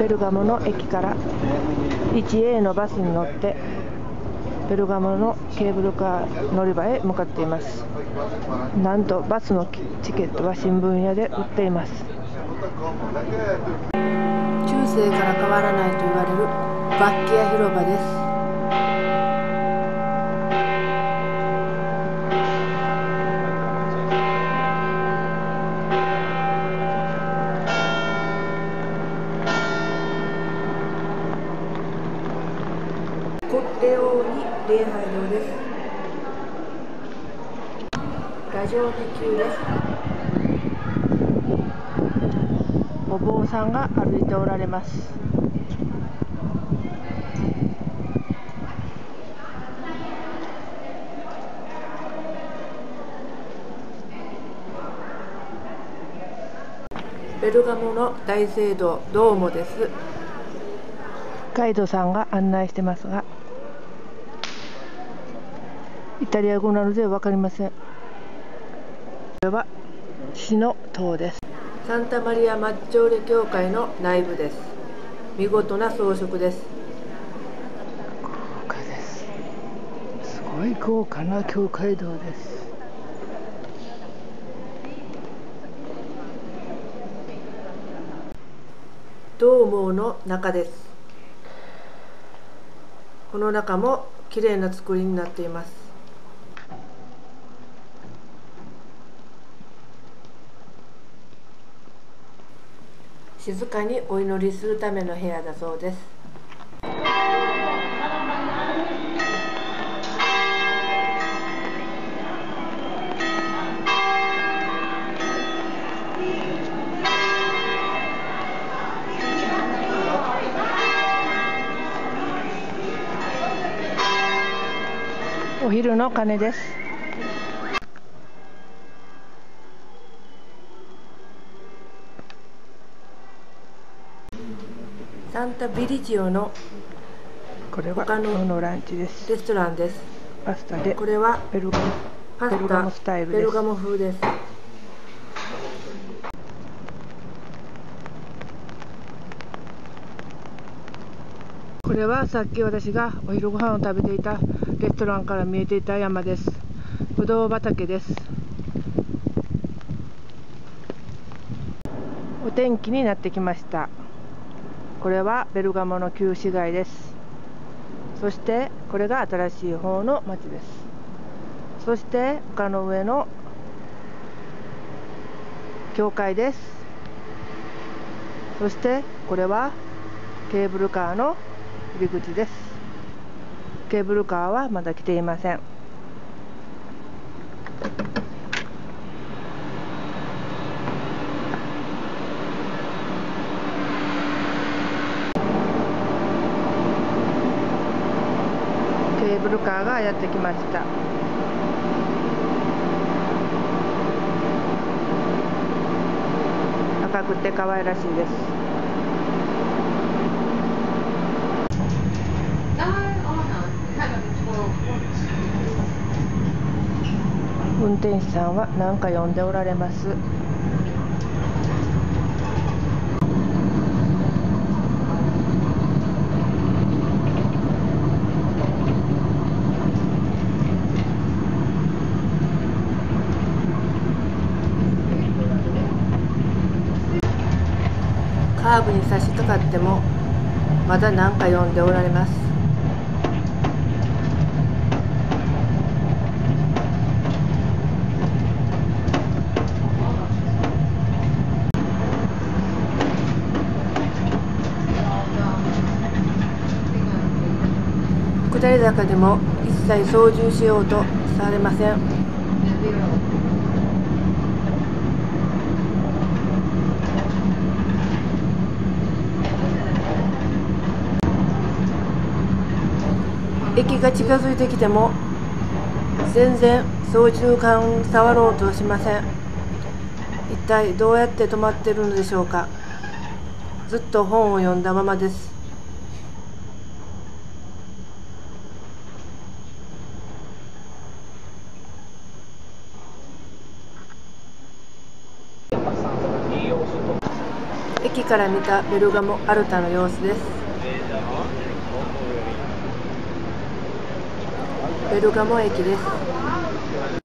ベルガモの駅から 1A のバスに乗ってベルガモのケーブルカー乗り場へ向かっています。なんとバスのチケットは新聞屋で売っています。中世から変わらないと言われるバッキア広場です。コレオーニ礼拝堂です。ラジオテ級です。お坊さんが歩いておられます。ベルガモの大聖堂ドーモです。ガイドさんが案内してますが、イタリア語なので分かりません。これは死の塔です。サンタマリア・マッジョーレ教会の内部です。見事な装飾です。豪華です。すごい豪華な教会堂です。ドーモの中です。この中も綺麗な作りになっています。静かにお祈りするための部屋だそうです。お昼の鐘です。サンタビリジオのこれは他のランチです。レストランです。パスタで、これはベルガモスタイルです。ベルガモ風です。これはさっき私がお昼ご飯を食べていたレストランから見えていた山です。ぶどう畑です。お天気になってきました。これはベルガモの旧市街です。そしてこれが新しい方の町です。そして丘の上の教会です。そしてこれはケーブルカーの入り口です。ケーブルカーはまだ来ていません。ケーブルカーがやってきました。赤くて可愛らしいです。運転手さんは何か呼んでおられます。カーブに差し掛かってもまだ何か呼んでおられます。下り坂でも一切操縦しようとされません。駅が近づいてきても全然操縦桿触ろうとしません。一体どうやって止まっているのでしょうか。ずっと本を読んだままです。駅かから見たベルガモ・アルタの様子です。ベルガモ駅です。